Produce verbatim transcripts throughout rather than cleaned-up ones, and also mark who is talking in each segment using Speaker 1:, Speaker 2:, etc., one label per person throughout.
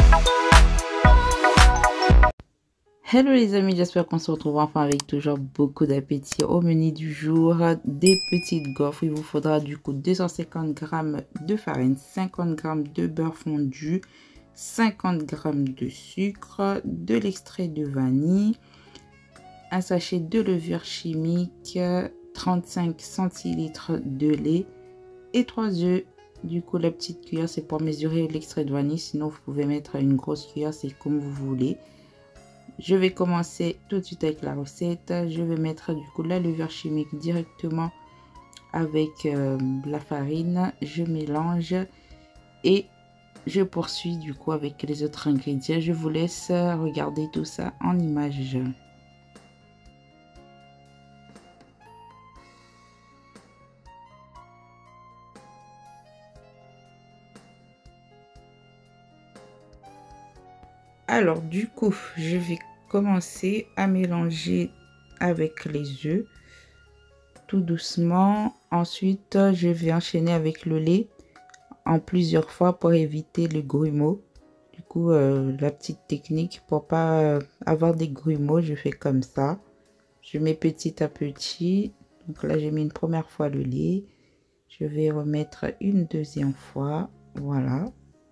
Speaker 1: Hello les amis, j'espère qu'on se retrouve enfin avec toujours beaucoup d'appétit. Au menu du jour, des petites gaufres. Il vous faudra du coup deux cent cinquante grammes de farine, cinquante grammes de beurre fondu, cinquante grammes de sucre, de l'extrait de vanille, un sachet de levure chimique, trente-cinq centilitres de lait et trois œufs. Du coup, la petite cuillère, c'est pour mesurer l'extrait de vanille. Sinon, vous pouvez mettre une grosse cuillère, c'est comme vous voulez. Je vais commencer tout de suite avec la recette. Je vais mettre du coup la levure chimique directement avec euh, la farine. Je mélange et je poursuis du coup avec les autres ingrédients. Je vous laisse regarder tout ça en images. Alors du coup, je vais commencer à mélanger avec les œufs tout doucement. Ensuite, je vais enchaîner avec le lait en plusieurs fois pour éviter les grumeaux. Du coup, euh, la petite technique pour pas euh, avoir des grumeaux, je fais comme ça. Je mets petit à petit. Donc là, j'ai mis une première fois le lait. Je vais remettre une deuxième fois. Voilà.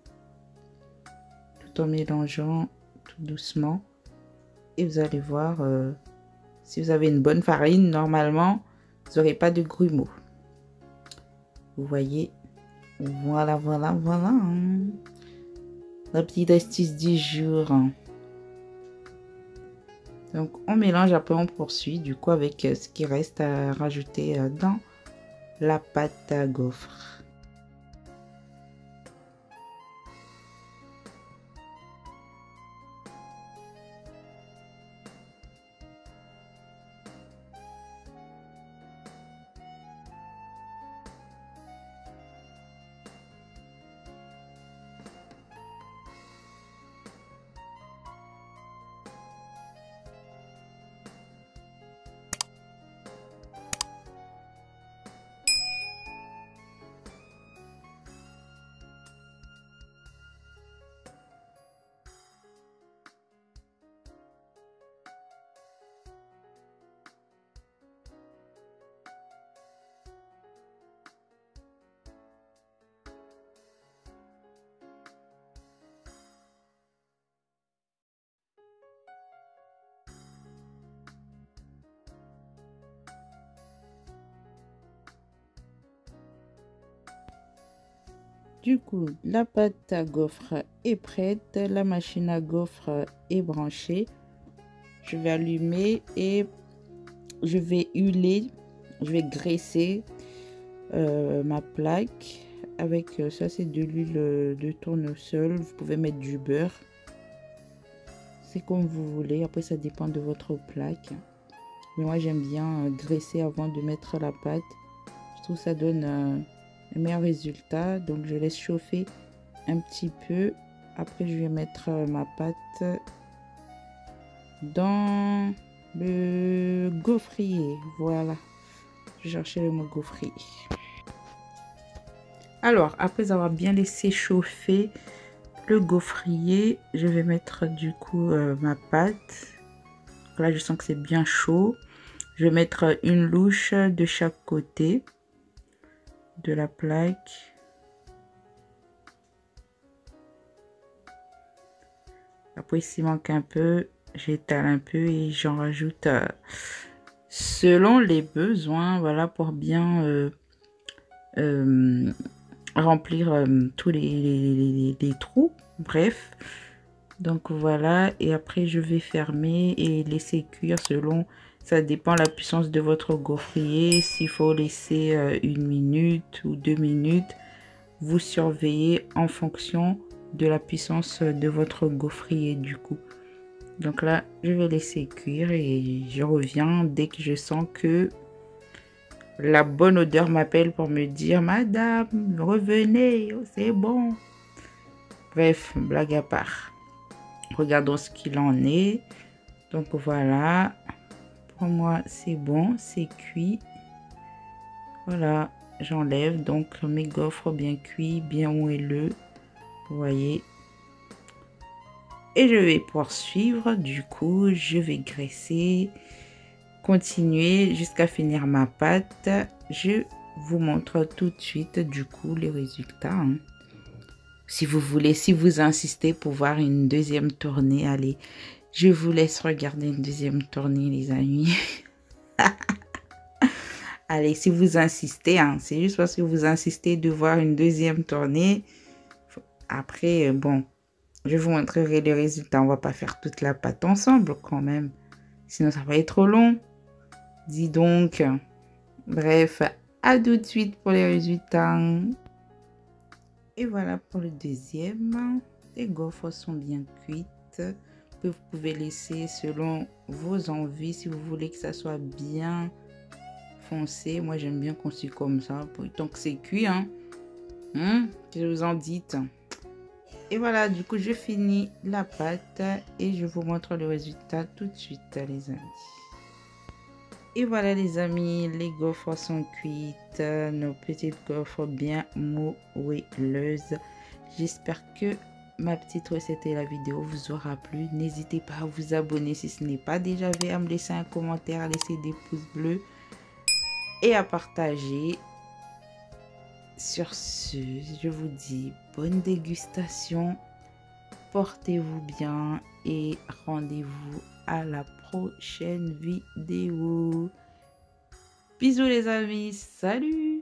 Speaker 1: Tout en mélangeant tout doucement. Et vous allez voir, euh, si vous avez une bonne farine, normalement, vous n'aurez pas de grumeaux. Vous voyez, voilà, voilà, voilà. Hein. La petite astuce du jour. Donc, on mélange, après on poursuit du coup avec ce qui reste à rajouter dans la pâte à gaufres. Du coup, la pâte à gaufres est prête, la machine à gaufres est branchée. Je vais allumer et je vais huiler, je vais graisser euh, ma plaque avec euh, ça, c'est de l'huile de tournesol. Vous pouvez mettre du beurre, c'est comme vous voulez. Après, ça dépend de votre plaque. Mais moi, j'aime bien euh, graisser avant de mettre la pâte. Je trouve que ça donne euh, un meilleur résultat. Donc, je laisse chauffer un petit peu. Après, je vais mettre euh, ma pâte dans le gaufrier. Voilà. Je cherchais le mot gaufrier. Alors, après avoir bien laissé chauffer le gaufrier, je vais mettre du coup euh, ma pâte. Là, je sens que c'est bien chaud. Je vais mettre une louche de chaque côté de la plaque. Après, s'il manque un peu, j'étale un peu et j'en rajoute euh, selon les besoins. Voilà, pour bien euh, euh, remplir euh, tous les, les, les, les trous. Bref. Donc voilà, et après je vais fermer et laisser cuire selon, ça dépend la puissance de votre gaufrier. S'il faut laisser euh, une minute ou deux minutes, vous surveillez en fonction de la puissance de votre gaufrier du coup. Donc là, je vais laisser cuire et je reviens dès que je sens que la bonne odeur m'appelle pour me dire « Madame, revenez, c'est bon ». Bref, blague à part. Regardons ce qu'il en est. Donc voilà, pour moi c'est bon, c'est cuit. Voilà, j'enlève donc mes gaufres bien cuits, bien moelleux. Vous voyez, Et je vais poursuivre. Du coup, je vais graisser, continuer jusqu'à finir ma pâte. Je vous montre tout de suite du coup les résultats. Hein. Si vous voulez, si vous insistez pour voir une deuxième tournée, allez, je vous laisse regarder une deuxième tournée, les amis. Allez, si vous insistez, hein, c'est juste parce que vous insistez de voir une deuxième tournée. Après, bon, je vous montrerai les résultats. On va pas faire toute la pâte ensemble quand même. Sinon, ça va être trop long. Dis donc. Bref, à tout de suite pour les résultats. Et voilà pour le deuxième. Les gaufres sont bien cuites. Vous pouvez laisser selon vos envies si vous voulez que ça soit bien foncé. Moi, j'aime bien qu'on suit comme ça. Tant que c'est cuit, hein. Hum, je vous en dites. Et voilà, du coup, je finis la pâte et je vous montre le résultat tout de suite, les amis. Et voilà, les amis, les gaufres sont cuites. Nos petites gaufres bien moelleuses. J'espère que ma petite recette et la vidéo vous aura plu. N'hésitez pas à vous abonner si ce n'est pas déjà fait, à me laisser un commentaire, à laisser des pouces bleus et à partager. Sur ce, je vous dis bonne dégustation, portez-vous bien et rendez-vous à la prochaine vidéo. Bisous les amis, salut!